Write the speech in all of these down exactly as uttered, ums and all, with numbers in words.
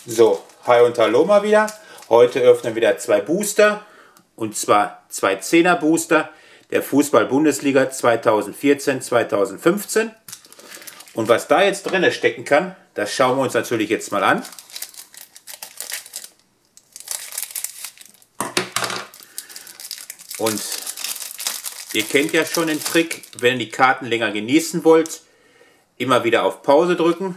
So, hi und hallo mal wieder. Heute öffnen wir wieder zwei Booster, und zwar zwei Zehner Booster der Fußball-Bundesliga zweitausendvierzehn zweitausendfünfzehn. Und was da jetzt drin stecken kann, das schauen wir uns natürlich jetzt mal an. Und ihr kennt ja schon den Trick, wenn ihr die Karten länger genießen wollt, immer wieder auf Pause drücken.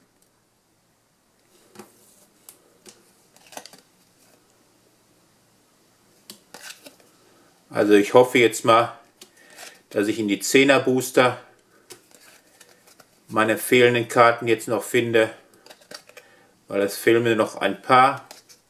Also ich hoffe jetzt mal, dass ich in die Zehner Booster meine fehlenden Karten jetzt noch finde, weil es fehlen mir noch ein paar.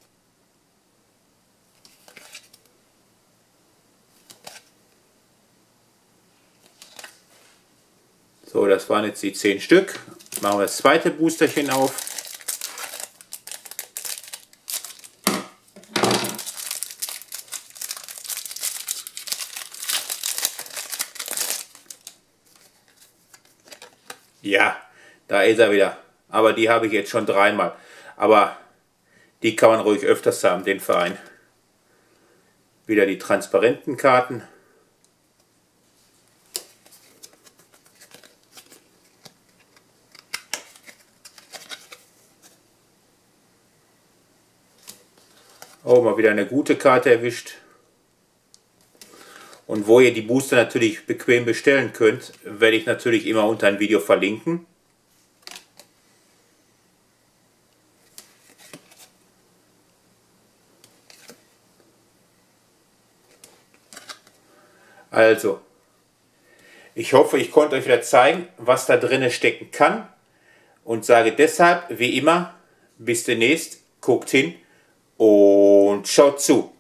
So, das waren jetzt die zehn Stück. Machen wir das zweite Boosterchen auf. Ja, da ist er wieder. Aber die habe ich jetzt schon dreimal. Aber die kann man ruhig öfters haben, den Verein. Wieder die transparenten Karten. Oh, mal wieder eine gute Karte erwischt. Und wo ihr die Booster natürlich bequem bestellen könnt, werde ich natürlich immer unter ein Video verlinken. Also, ich hoffe, ich konnte euch wieder zeigen, was da drin stecken kann. Und sage deshalb, wie immer, bis demnächst, guckt hin und schaut zu.